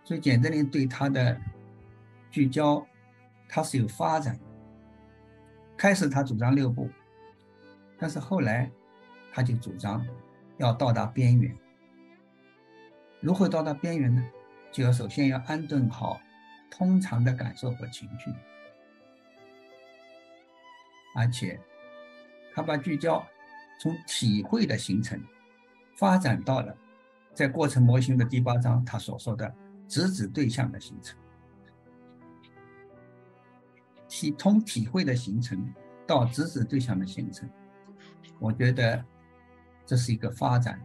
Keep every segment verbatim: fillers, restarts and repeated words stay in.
所以简德林对他的聚焦，他是有发展。开始他主张六步，但是后来他就主张要到达边缘。如何到达边缘呢？就要首先要安顿好通常的感受和情绪，而且他把聚焦从体会的形成发展到了在过程模型的第八章他所说的直指对象的形成。体从体会的形成到直指对象的形成，我觉得这是一个发展。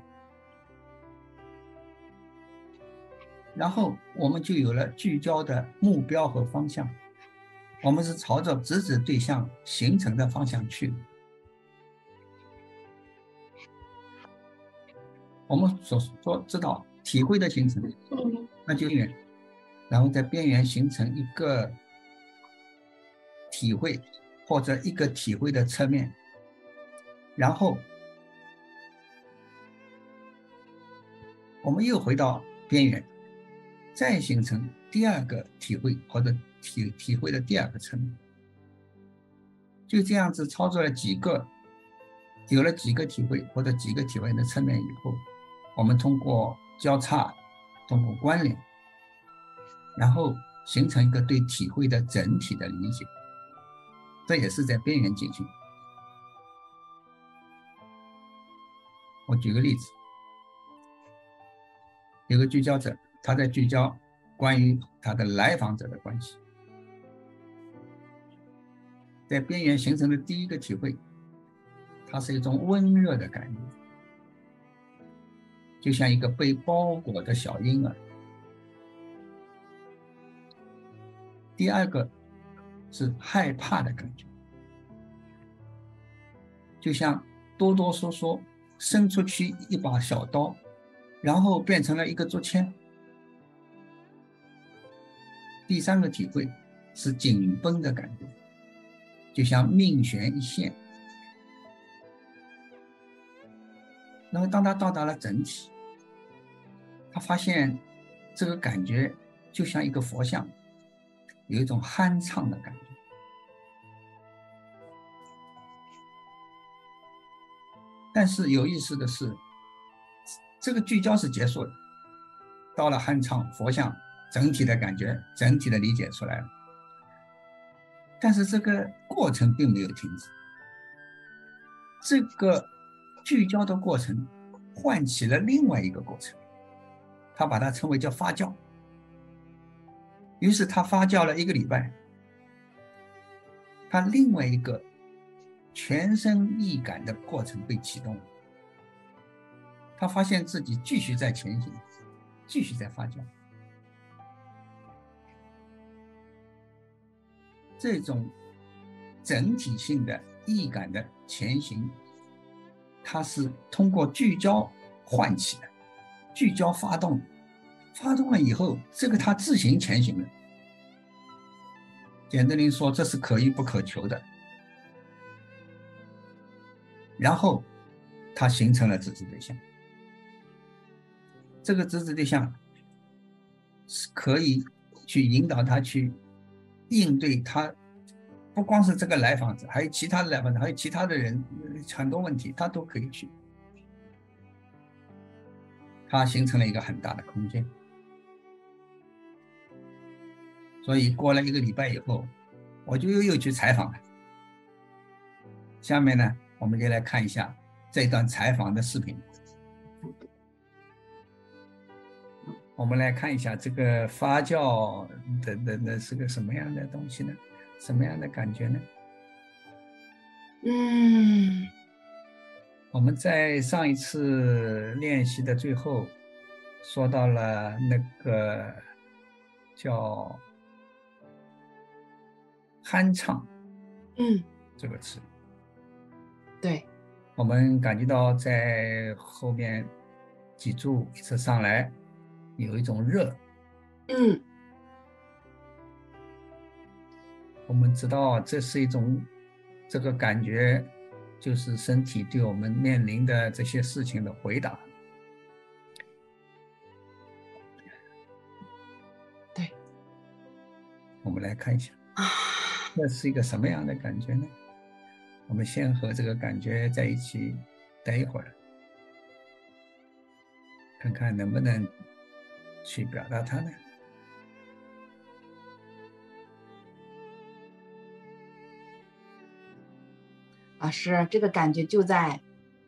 然后我们就有了聚焦的目标和方向，我们是朝着直指对象形成的方向去。我们所说知道体会的形成，那就边缘，然后在边缘形成一个体会或者一个体会的侧面，然后我们又回到边缘，再形成第二个体会或者 体, 体会的第二个侧面。就这样子操作了几个，有了几个体会或者几个体会的侧面以后，我们通过交叉，通过关联，然后形成一个对体会的整体的理解，这也是在边缘进行。我举个例子，有个聚焦者，他在聚焦关于他的来访者的关系，在边缘形成的第一个体会，它是一种温热的感觉，就像一个被包裹的小婴儿。第二个是害怕的感觉，就像哆哆嗦嗦伸出去一把小刀，然后变成了一个竹签。第三个体会是紧绷的感觉，就像命悬一线。那么当他到达了整体，他发现这个感觉就像一个佛像，有一种酣畅的感觉。但是有意思的是，这个聚焦是结束的，到了酣畅佛像，整体的感觉，整体的理解出来了。但是这个过程并没有停止，这个聚焦的过程唤起了另外一个过程，他把它称为叫发酵。于是他发酵了一个礼拜，他另外一个全身易感的过程被启动了，他发现自己继续在前行，继续在发酵。这种整体性的易感的前行，它是通过聚焦唤起的，聚焦发动，发动了以后，这个它自行前行了。简德林说这是可遇不可求的，然后它形成了直指对象。这个直指对象是可以去引导他去应对他，不光是这个来访者，还有其他的来访者，还有其他的人，很多问题他都可以去。它形成了一个很大的空间。所以过了一个礼拜以后，我就又又去采访了。下面呢，我们就来看一下这段采访的视频。我们来看一下这个发酵的的的是个什么样的东西呢？什么样的感觉呢？ 嗯， 我们在上一次练习的最后说到了那个叫酣畅， 嗯， 这个词， 对， 我们感觉到在后面脊柱一直上来有一种热， 嗯， 我们知道这是一种这个感觉，就是身体对我们面临的这些事情的回答。 我们来看一下， 啊， 这是一个什么样的感觉呢？我们先和这个感觉在一起待一会儿，看看能不能去表达它呢？ 老师，这个感觉就在，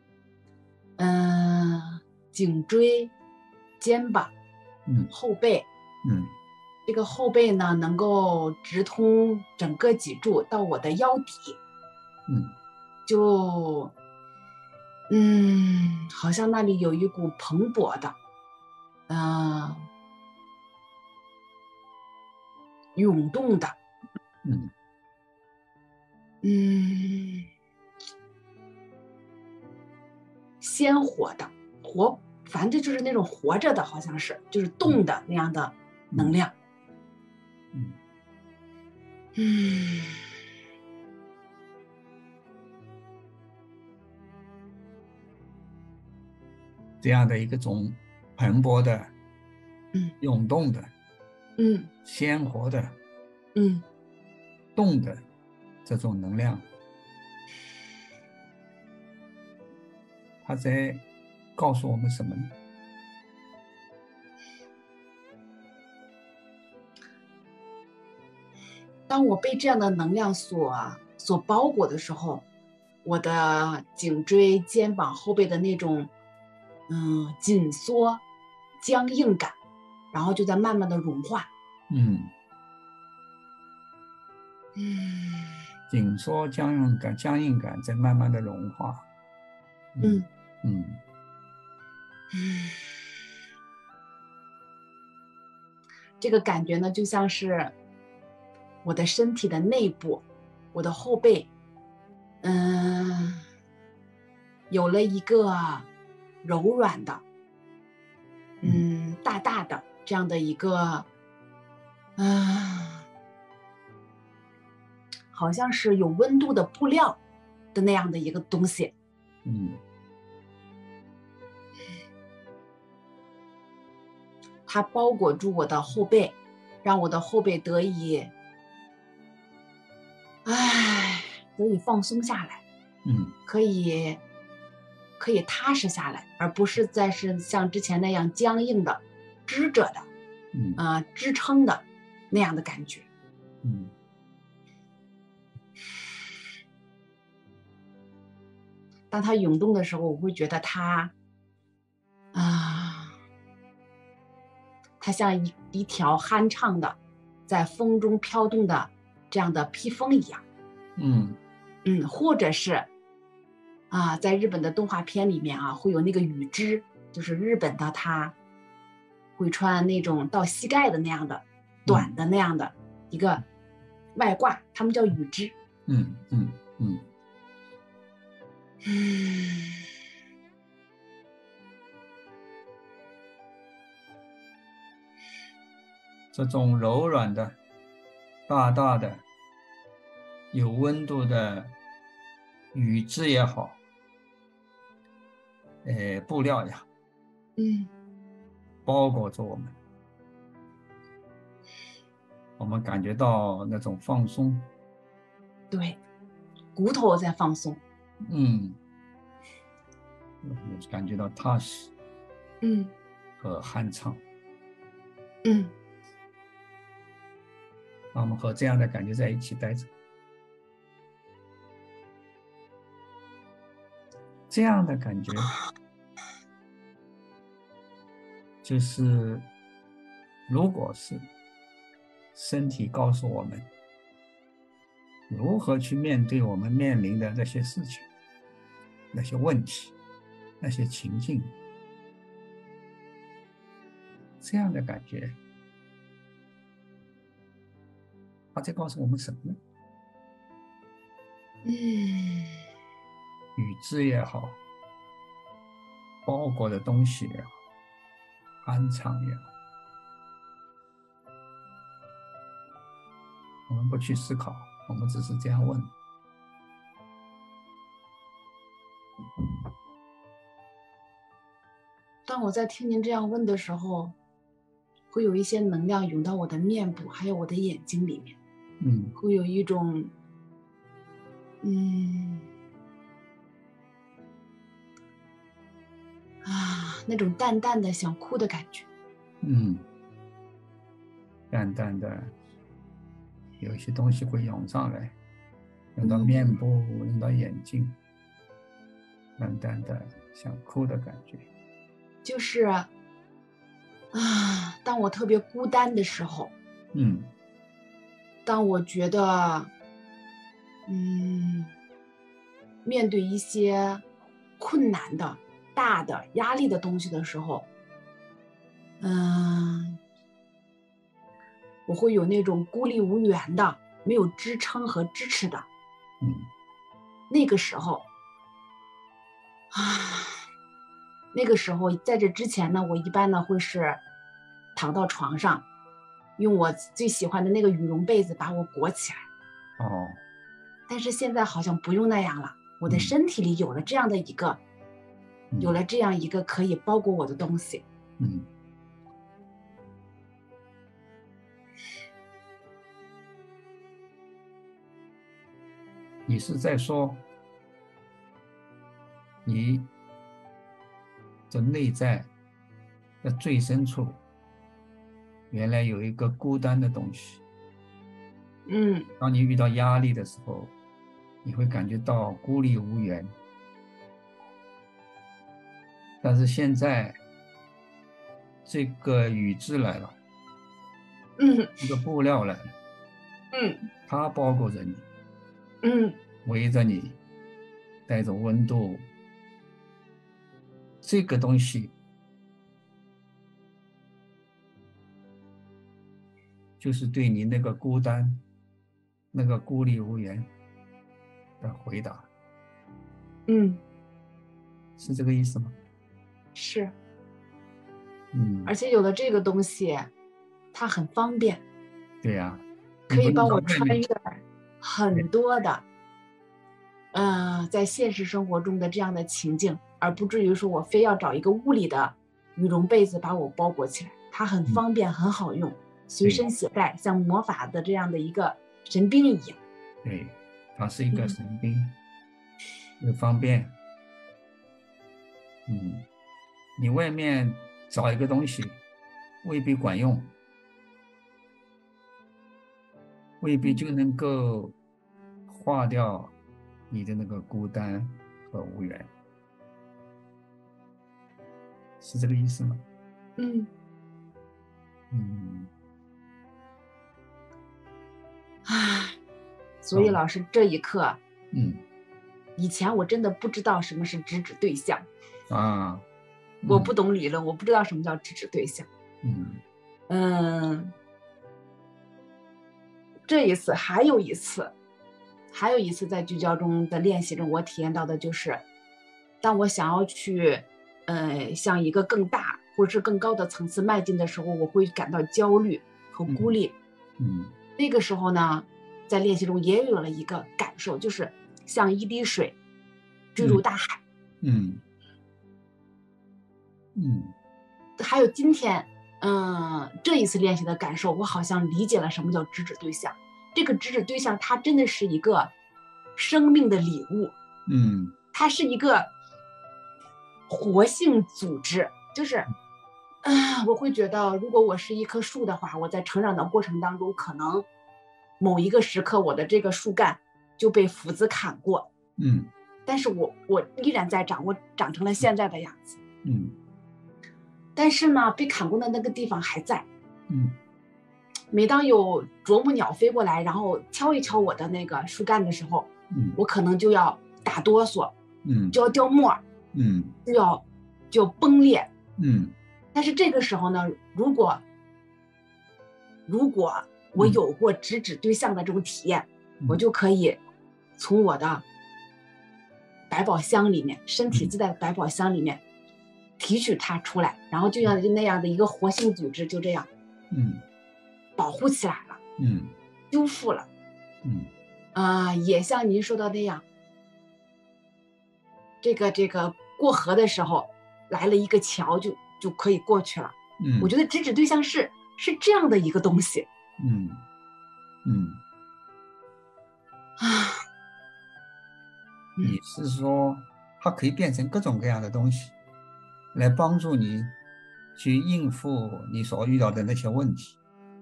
嗯、颈椎、肩膀、 嗯后背。 嗯这个后背呢，能够直通整个脊柱到我的腰底， 嗯就，嗯，好像那里有一股蓬勃的，嗯、涌动的， 嗯嗯，鲜活的，活，反正就是那种活着的，好像是，就是动的那样的能量。 嗯， 嗯， 这样的一个种蓬勃的、 嗯涌动的、 嗯鲜活的、 嗯， 动的这种能量，它在告诉我们什么呢？ 当我被这样的能量所所包裹的时候，我的颈椎、肩膀、后背的那种嗯紧缩、僵硬感，然后就在慢慢的融化。 嗯， 嗯紧缩、僵硬感、僵硬感在慢慢的融化。 嗯嗯嗯，这个感觉呢，就像是我的身体的内部，我的后背，嗯，有了一个柔软的， 嗯嗯，大大的这样的一个，啊，好像是有温度的布料的那样的一个东西， 嗯它包裹住我的后背，让我的后背得以，唉，得以放松下来， 嗯可以可以踏实下来，而不是再是像之前那样僵硬的、支着的， 嗯呃，支撑的那样的感觉。 嗯当它涌动的时候，我会觉得它啊，它像一一条酣畅的，在风中飘动的这样的披风一样。 嗯嗯，或者是啊，在日本的动画片里面啊，会有那个羽织，就是日本的他会穿那种到膝盖的那样的短的那样的一个外褂，他们叫羽织。 嗯嗯嗯， 嗯， 这种柔软的、大大的、有温度的羽织也好，呃，布料也好， 嗯， 包裹着我们，我们感觉到那种放松。 对，骨头在放松。 嗯，感觉到踏实嗯和酣畅。 嗯让我们和这样的感觉在一起待着，这样的感觉就是，如果是身体告诉我们如何去面对我们面临的那些事情、那些问题、那些情境，这样的感觉，它在告诉我们什么呢？ 嗯羽织也好，包裹的东西也好，酣畅也好，我们不去思考，我们只是这样问。 当我在听您这样问的时候，会有一些能量涌到我的面部，还有我的眼睛里面。 嗯会有一种，嗯，啊，那种淡淡的想哭的感觉。 嗯，淡淡的，有一些东西会涌上来，涌到面部，涌到眼睛，淡淡的想哭的感觉。 就是，啊，当我特别孤单的时候， 嗯当我觉得，嗯，面对一些困难的、大的压力的东西的时候，嗯，我会有那种孤立无援的、没有支撑和支持的嗯那个时候，啊，那个时候在这之前呢，我一般呢会是躺到床上，用我最喜欢的那个羽绒被子把我裹起来。 哦但是现在好像不用那样了，我的嗯身体里有了这样的一个， 嗯有了这样一个可以包裹我的东西。 嗯，你是在说你的内在的最深处，原来有一个孤单的东西。 嗯当你遇到压力的时候，你会感觉到孤立无援。但是现在这个羽织来了， 嗯这个布料来了， 嗯它包裹着你， 嗯围着你，带着温度。这个东西就是对你那个孤单、那个孤立无援的回答， 嗯， 是这个意思吗？ 是， 嗯， 而且有了这个东西，它很方便， 对呀，你可以帮不用到外面。 我穿越很多的，嗯、在现实生活中的这样的情境，而不至于说我非要找一个物理的羽绒被子把我包裹起来。它很嗯， 方便，很好用，随对身携带，像魔法的这样的一个神兵一样。 对，它是一个嗯神兵，又方便。嗯，你外面找一个东西未必管用，未必就能够化掉你的那个孤单和无缘，是这个意思吗？ 嗯， 嗯， 唉，所以哦， 老师这一刻， 嗯以前我真的不知道什么是直指对象， 啊， 我不嗯懂理论，我不知道什么叫直指对象。 嗯嗯，这一次还有一次，还有一次在聚焦中的练习中，我体验到的就是，当我想要去，呃，向一个更大或者是更高的层次迈进的时候，我会感到焦虑和孤立。 嗯那个时候呢，在练习中也有了一个感受，就是像一滴水坠入嗯大海。 嗯嗯还有今天，嗯，这一次练习的感受，我好像理解了什么叫直指对象。这个直指对象，它真的是一个生命的礼物， 嗯它是一个活性组织。就是，啊、我会觉得，如果我是一棵树的话，我在成长的过程当中，可能某一个时刻，我的这个树干就被斧子砍过， 嗯但是我我依然在长，我长成了现在的样子。 嗯但是呢，被砍过的那个地方还在。 嗯每当有啄木鸟飞过来，然后敲一敲我的那个树干的时候， 嗯我可能就要打哆嗦， 嗯就要掉沫儿， 嗯就要就要崩裂。 嗯但是这个时候呢，如果如果我嗯有过直指对象的这种体验， 嗯我就可以从我的百宝箱里面，身体自带的百宝箱里面提取它出来，然后就像那样的一个活性组织，就这样嗯保护起来了， 嗯修复了。 嗯啊、也像您说的那样，这个这个过河的时候来了一个桥就就可以过去了。 嗯我觉得直指对象是是这样的一个东西。 嗯嗯你是说它可以变成各种各样的东西，来帮助你去应付你所遇到的那些问题，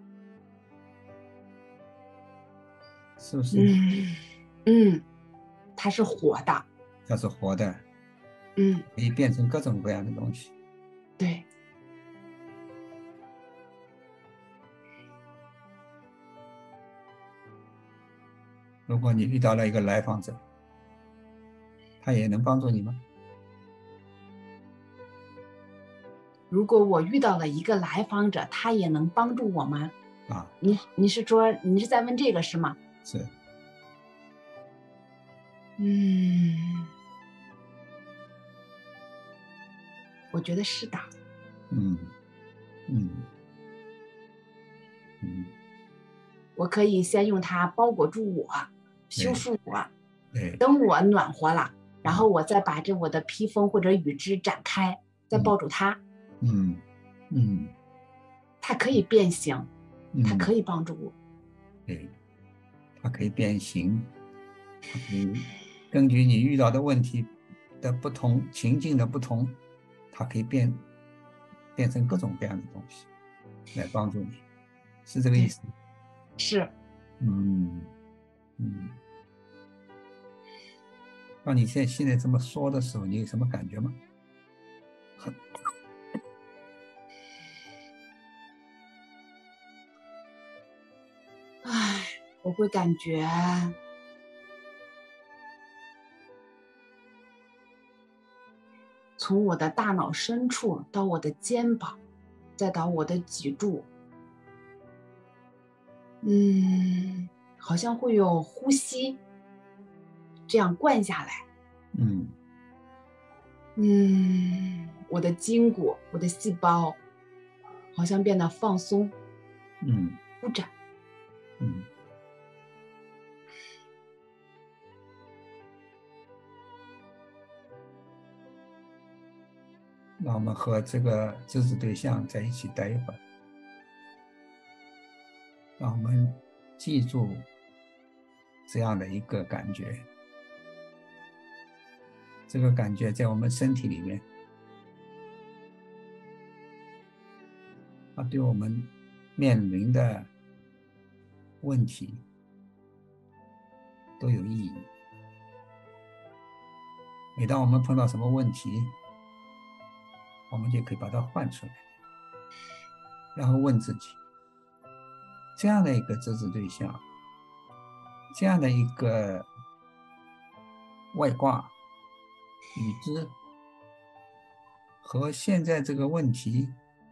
是不是？ 嗯嗯，它是活的。 它是活的， 嗯， 可以变成各种各样的东西。 对。 如果你遇到了一个来访者，他也能帮助你吗？ 如果我遇到了一个来访者，他也能帮助我吗？ 啊， 你你是说你是在问这个是吗？ 是。 嗯，我觉得是的。 嗯嗯嗯， 我可以先用它包裹住我，修对复我， 对， 等我暖和了，然啊后我再把这我的披风或者羽织展开，再嗯抱住它。 嗯嗯它可以变形，它嗯， 可以帮助我。 对，它可以变形，它可以根据你遇到的问题的不同情境的不同，它可以变变成各种各样的东西来帮助你，是这个意对， 思？ 是。 嗯嗯。当你现在现在这么说的时候，你有什么感觉吗？ 唉，我会感觉从我的大脑深处到我的肩膀，再到我的脊柱，嗯，好像会有呼吸这样灌下来。 嗯嗯，我的筋骨，我的细胞好像变得放松、 嗯舒展。 嗯。那我们和这个知识对象在一起待一会儿，让我们记住这样的一个感觉。这个感觉在我们身体里面，它对我们面临的问题都有意义。每当我们碰到什么问题，我们就可以把它换出来，然后问自己：这样的一个知识对象，这样的一个外挂与之和现在这个问题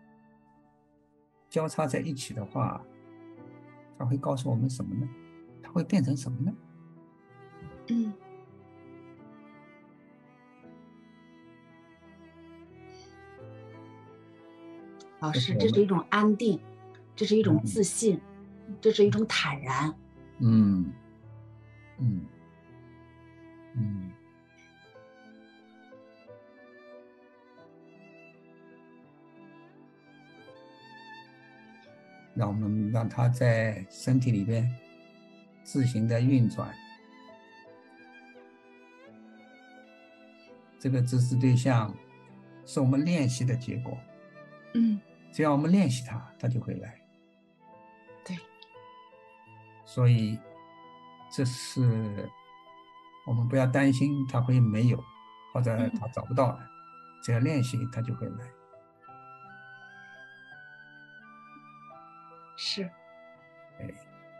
交叉在一起的话，它会告诉我们什么呢？它会变成什么呢？ 嗯，老师， 这是我们这是一种安定，这是一种嗯自信，这是一种坦然。 嗯嗯嗯，让我们让它在身体里边自行的运转。这个知识对象是我们练习的结果， 嗯， 只要我们练习它，它就会来。 对。 所以这是我们不要担心它会没有，或者嗯， 它找不到的，只要练习它就会来。 是。 哎，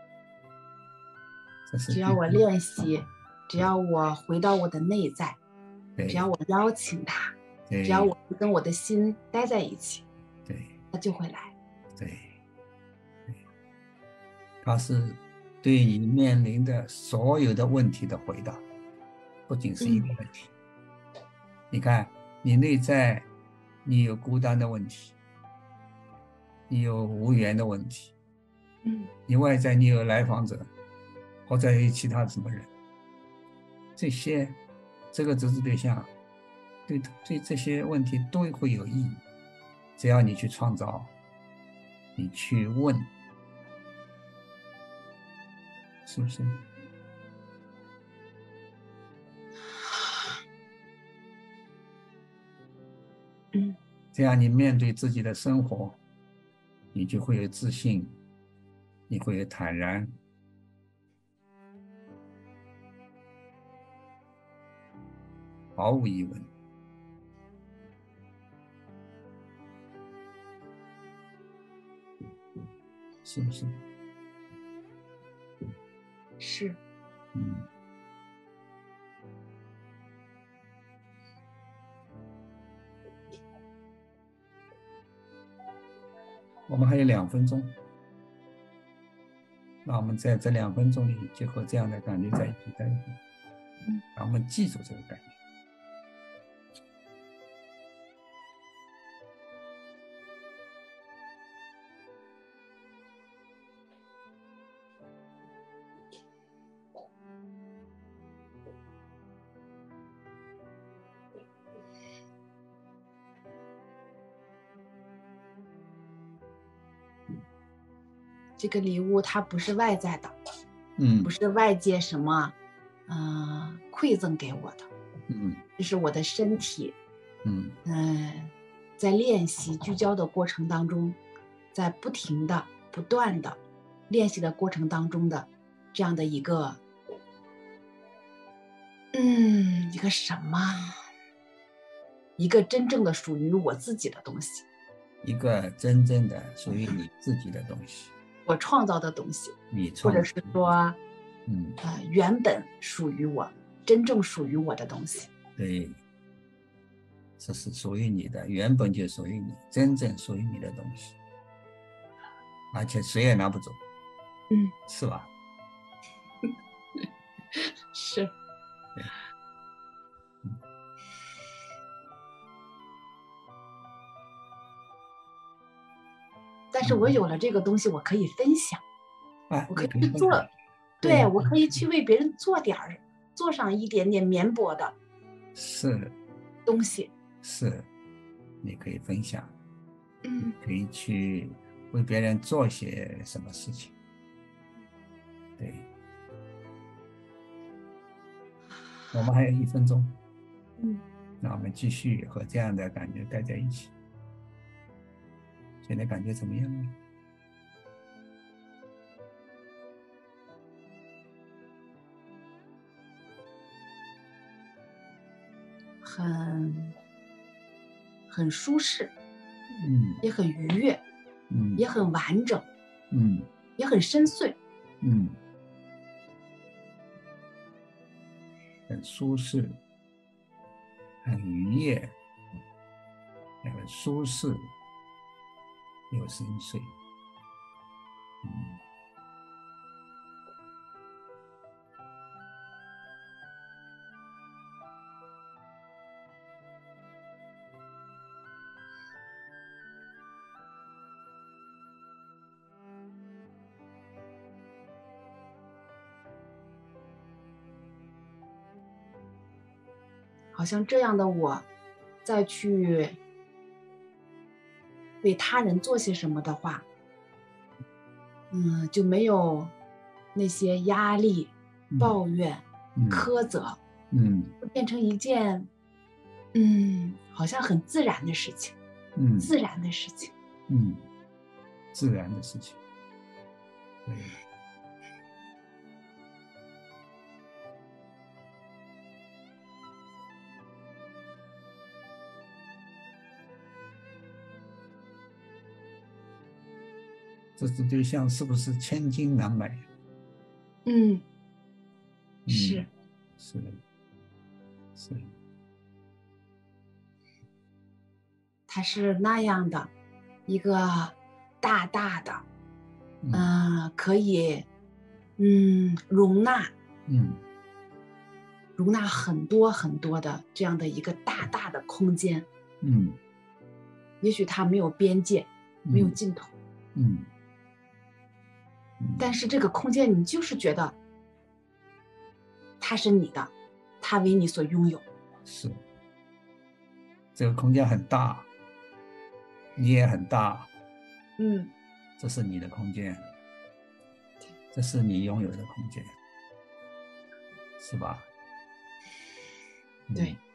这是只要我第一练习，只要我回到我的内在， 对只要我邀请它， 对只要我跟我的心待在一起， 对它就会来。 对对，它是对你面临的所有的问题的回答，不仅是一个嗯问题。你看，你内在你有孤单的问题，你有无缘的问题， 嗯你外在你有来访者，或者有其他什么人，这些这个知识对象对对这些问题都会有意义。只要你去创造，你去问，是不是？ 这样你面对自己的生活，你就会有自信，你会有坦然。毫无疑问，是不是？ 是。 嗯。我们还有两分钟，那我们在这两分钟里就和这样的感觉在一起待一会儿，让我们记住这个感觉。 这个礼物它不是外在的， 嗯， 不是外界什么，呃，馈赠给我的， 嗯， 这是我的身体， 嗯， 呃，在练习聚焦的过程当中，在不停的、不断的练习的过程当中的这样的一个，嗯，一个什么，一个真正的属于我自己的东西， 一个真正的属于你自己的东西， 我创造的东西， 你创造或者是说， 嗯， 呃，原本属于我，真正属于我的东西。 对，这是属于你的，原本就属于你，真正属于你的东西，而且谁也拿不走， 嗯， 是吧？ 是。 对，嗯。 但是我有了这个东西，我可以分享， 啊， 我可以你去做， 对， 对，我可以去为别人做点儿，做上一点点绵薄的是东西。 是，你可以分享， 嗯， 可以去为别人做些什么事情。对，我们还有一分钟， 嗯， 那我们继续和这样的感觉待在一起。现在感觉怎么样呢？ 很很舒适， 嗯， 也很愉悦， 嗯， 也很完整， 嗯， 也很深邃。 嗯，很舒适，很愉悦，很舒适，又深邃。嗯， 好像这样的我，再去为他人做些什么的话，嗯，就没有那些压力、抱怨、 嗯， 苛责， 嗯， 会变成一件，嗯，好像很自然的事情， 嗯， 自然的事情。 嗯，自然的事情。对。这支对象是不是千金难买？ 嗯， 嗯， 是， 是，是， 它是那样的一个大大的， 嗯， 呃，可以，嗯，容纳， 嗯， 容纳很多很多的这样的一个大大的空间。 嗯， 也许它没有边界，没有尽头， 嗯，嗯， 但是这个空间你就是觉得它是你的，它为你所拥有。 是，这个空间很大，你也很大， 嗯， 这是你的空间，这是你拥有的空间，是吧？ 对。 嗯。